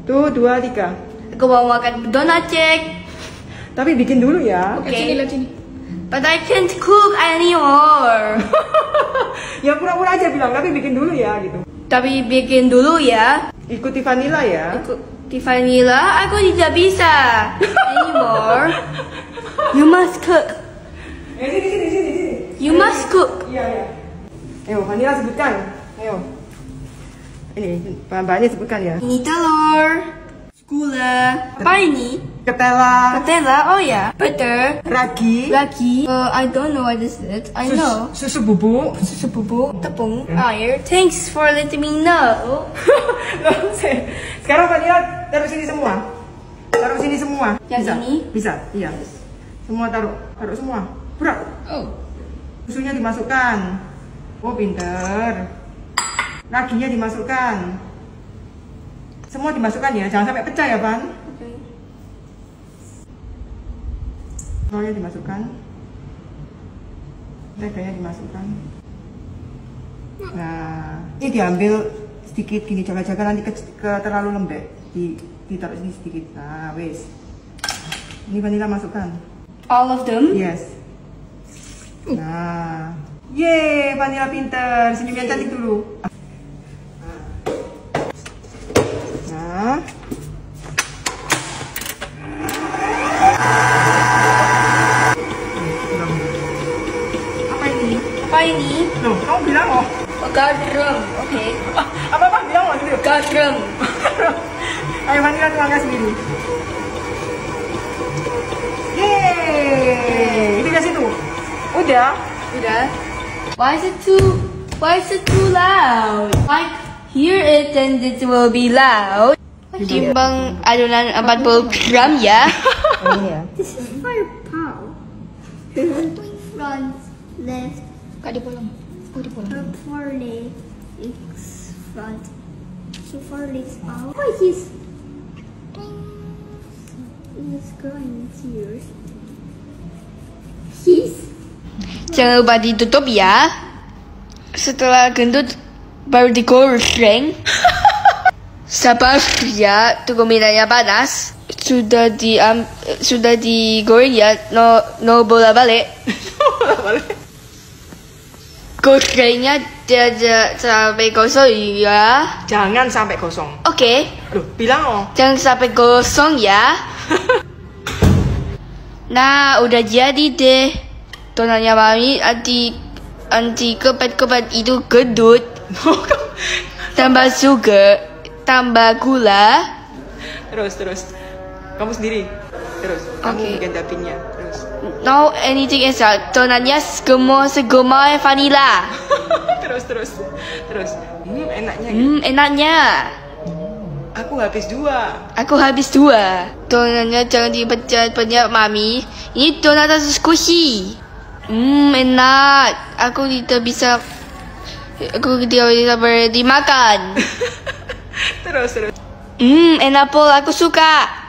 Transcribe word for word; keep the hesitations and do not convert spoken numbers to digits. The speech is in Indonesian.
Satu, dua, tiga. Aku mau makan donat cake. Tapi bikin dulu ya. Oke. Okay. But I can't cook anymore. Ya pura-pura aja bilang, tapi bikin dulu ya gitu. Tapi bikin dulu ya. Ikuti vanilla ya. Ikuti vanilla, aku tidak bisa anymore. You must cook. Eh, sini, sini, sini, sini. You must cook. Iya, iya. Ayo, vanilla sebutkan. Ayo. Ini, bahan-bahannya sebutkan ya. Ini telur, gula, apa ini? Ketela. Ketela, oh ya. Butter. Ragi. Ragi. Uh, I don't know what is it. I Sus know. Susu bubuk. Susu bubuk, tepung, air. Thanks for letting me know. Sekarang vanilla taruh sini semua. Taruh sini semua. Yang bisa? ini? Bisa, iya. Semua taruh, taruh semua. Berat. Oh. Susunya dimasukkan. Oh, pinter. Raginya dimasukkan. Semua dimasukkan ya, jangan sampai pecah ya, Pan. Oke. Okay. Telurnya dimasukkan. Menteganya dimasukkan. Nah, ini diambil sedikit gini, jaga-jaga nanti ke, ke terlalu lembek. Di, ditaruh sini sedikit. Nah, wes. Ini vanilla masukkan. All of them? Yes. Nah, yeay, vanilla pinter. Sini biar cantik dulu. Nah. Apa ini? Apa ini? Loh, kamu bilang oh. Oh, garam. Oke. Okay. Ah, apa apa bilang oh dulu. Garam. Ayo vanilla tuangkan sendiri. Yeay, itu ke situ. Udah. Udah. Why is it too? Why is it too loud? I hear it and it will be loud. Timbang adonan empat puluh gram ya. Ini ya. This is five pounds. Front, left, Kak di bolong. Oh di bolong. uh, four legs, front. So four legs out. What is this? It's going here. He's Jangan lupa ditutup ya. Setelah gendut baru digoreng. Sabar ya, tunggu minyaknya panas. Sudah di um, sudah digoreng ya, no no bola balik. Gorengnya tidak sampai gosong ya. Jangan sampai gosong. Oke. Okay. Loh, bilang oh. Jangan sampai gosong ya. Nah, udah jadi deh. Donatnya mami anti anti kepet-kepet itu gendut. Tambah sugar, tambah gula. Terus terus. Kamu sendiri. Terus. Kamu Oke. bikin dapinnya. Terus. No anything else. Donatnya segema segema vanilla. terus terus. Terus. Hmm, enaknya. Hmm, enaknya. Aku habis dua. Aku habis dua. Donatnya jangan dipecah-pecah mami. Ini donat squishy. Hmm, enak. Aku tidak bisa. Aku tidak bisa dimakan. terus terus. Hmm, enak pol. Aku suka.